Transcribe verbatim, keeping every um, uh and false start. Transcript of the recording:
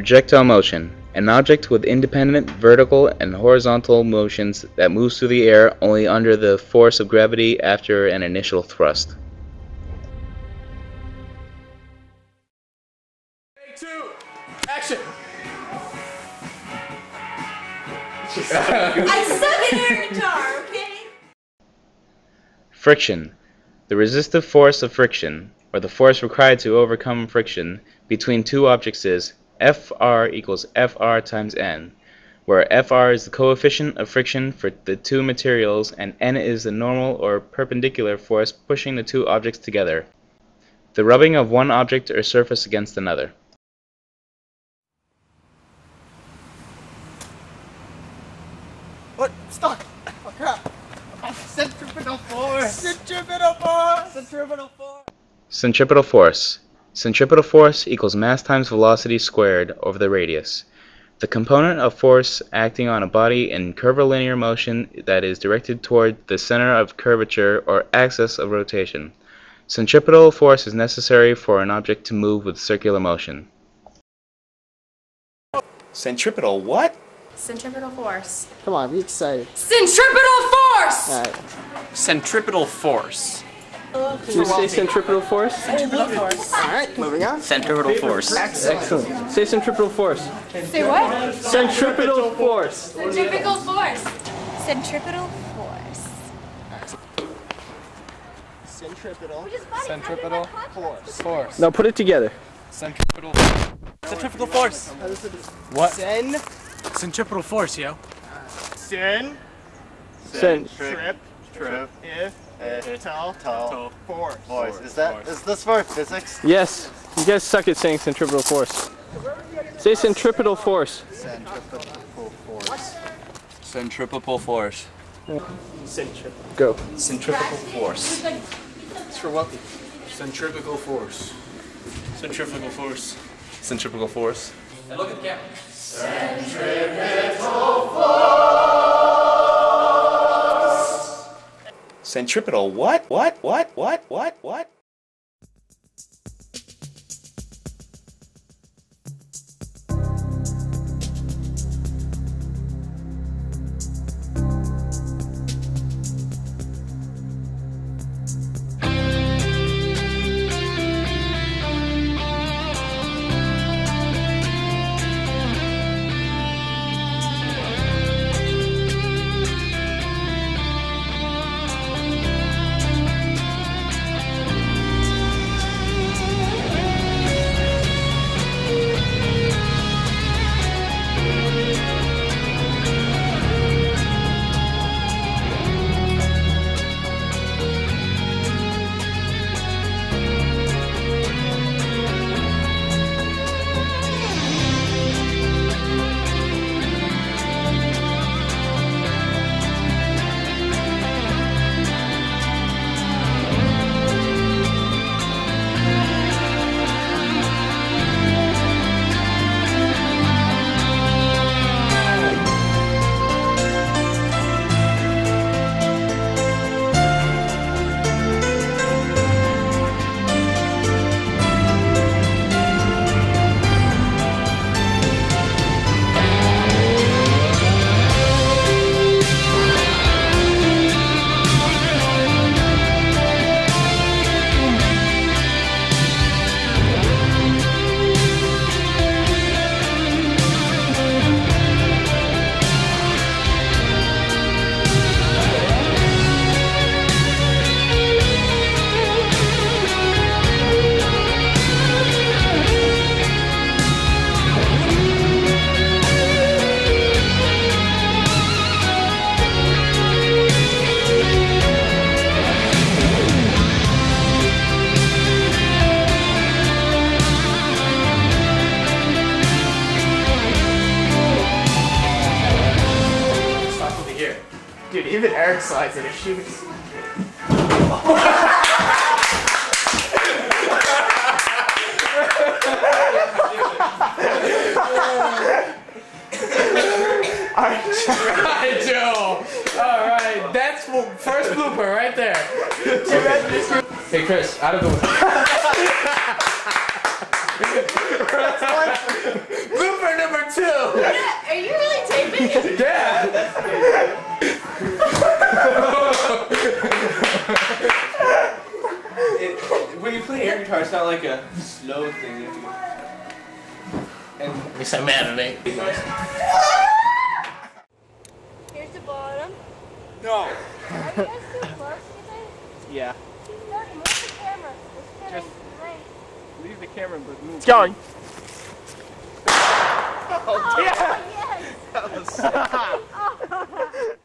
Projectile motion. An object with independent vertical and horizontal motions that moves through the air only under the force of gravity after an initial thrust. Take two, action! I suck at air guitar, okay? Friction. The resistive force of friction, or the force required to overcome friction, between two objects is F R equals F R times N, where F R is the coefficient of friction for the two materials and N is the normal or perpendicular force pushing the two objects together. The rubbing of one object or surface against another. What? Stop! Oh crap! Centripetal force! Centripetal force! Centripetal force! Centripetal force. Centripetal force equals mass times velocity squared over the radius. The component of force acting on a body in curvilinear motion that is directed toward the center of curvature or axis of rotation. Centripetal force is necessary for an object to move with circular motion. Centripetal what? Centripetal force. Come on, be excited. Centripetal force! Alright. Centripetal force. Did you say centripetal force? Centripetal force. Alright, moving on. Centripetal force. Excellent. Say centripetal force. Say what? Centripetal force. Centripetal force. Centripetal force. Centripetal. Centripetal force. Force. No, put it together. Centripetal. Centripetal force. What? Cen. Centripetal force, yo. Cen. Cen. Trip. Trip. If. Eh, Tell. Tell. Force. Force. Is that is this for physics? Yes. You guys suck at saying centripetal force. Say centripetal force. Centripetal force. Centripetal force. Centripetal. Go. Centrifugal force. It's for what? Centrifugal force. Centrifugal force. Centrifugal force. And look at the camera. Centripetal what? What? What? What? What? What? Dude, even Eric slides in his shoes. Alright, Joe. Alright, that's first blooper right there. Hey, Chris, out of the way. Blooper Yeah. It, when you play air guitar, it's not like a slow thing. You have to go. And At least I'm mad at me. Here's the bottom. no. Are you guys too close, you think? Yeah. Look, move the camera. It's getting Just- late. Leave the camera, but move. It's going. Oh, yeah. yes. That was sick. Oh.